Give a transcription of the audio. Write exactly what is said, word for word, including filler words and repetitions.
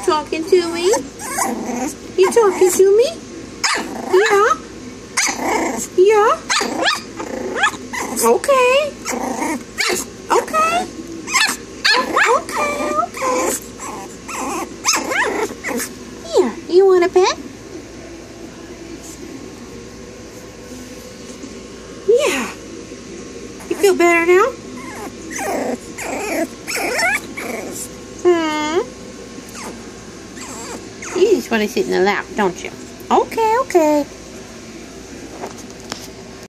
talking to me? You talking to me? Yeah. Yeah. Okay. Okay. Okay, okay. Here, you want a pet? Yeah. You feel better now? Hmm. You just want to sit in the lap, don't you? Okay, okay.